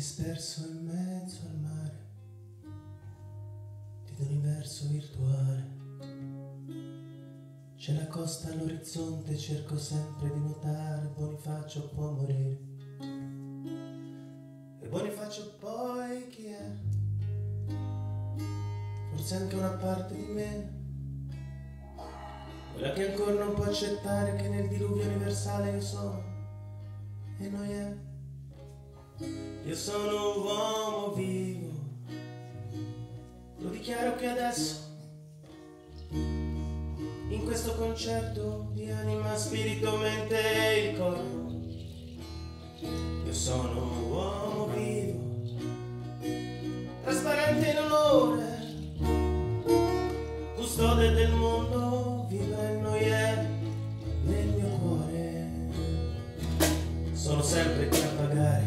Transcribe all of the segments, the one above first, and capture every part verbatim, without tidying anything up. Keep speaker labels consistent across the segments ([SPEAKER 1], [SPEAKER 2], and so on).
[SPEAKER 1] disperso in mezzo al mare di un universo virtuale. C'è la costa all'orizzonte, cerco sempre di notare. Bonifacio può morire. E Bonifacio poi chi è? Forse anche una parte di me, quella che ancora non può accettare che nel diluvio universale io sono e noi è. Io sono un uomo vivo, lo dichiaro che adesso, in questo concerto di anima, spirito, mente e il corpo, io sono un uomo vivo, trasparente in onore, custode del mondo, vibra in noi è nel mio cuore. Sono sempre qui a pagare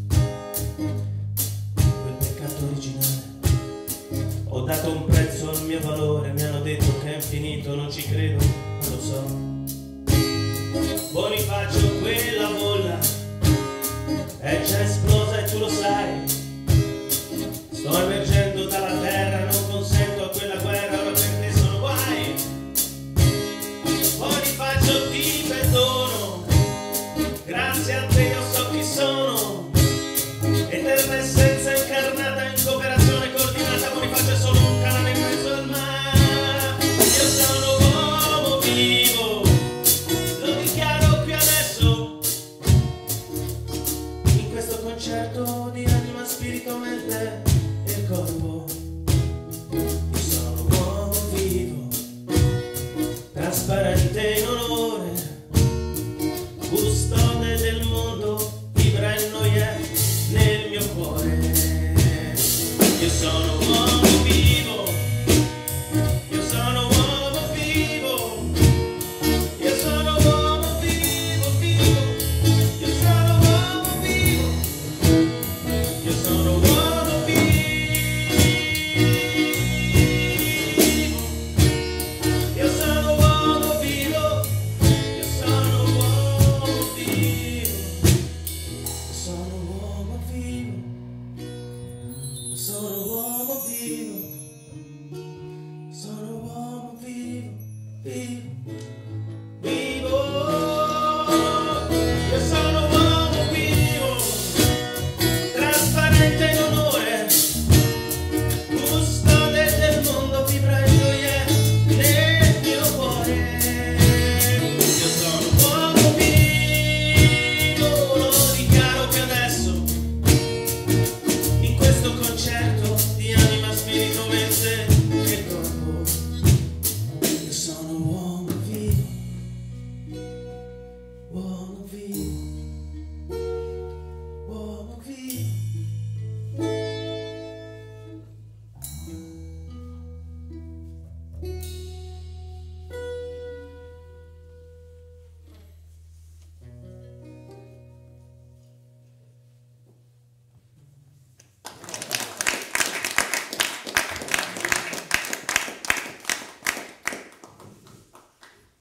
[SPEAKER 1] quel peccato originale. Ho dato un prezzo al mio valore, mi hanno detto che è infinito, non ci credo, ma lo so. Bonifacio, quella bolla è già esplosa e tu lo sai. Sto emergendo dalla terra, non consento a quella guerra, ora per te sono guai. Bonifacio, ti perdono, grazie a te io so chi sono. Eterna essenza incarnata in cooperazione coordinata. Bonifacio è solo un canale in mezzo al mare. Io sono uomo vivo, lo dichiaro qui adesso, in questo concerto di anima, spirito, mente e il corpo. Io sono uomo vivo, trasparente in onore, custode del mondo, vibra in noi è nel mio cuore. Io sono uomo vivo, io sono uomo vivo, io sono uomo vivo, vivo, io sono uomo vivo, io sono uomo vivo, io sono uomo vivo, io sono uomo vivo, sono uomo vivo, sono uomo vivo, sono uomo vivo, vivo, vivo. Io sono uomo vivo, trasparente in onore, custode del mondo, vibra in noi è nel mio cuore. Io sono uomo vivo, lo dichiaro che adesso, in questo concerto di anima, spirito, mente e corpo, io sono uomo vivo, uomo vivo.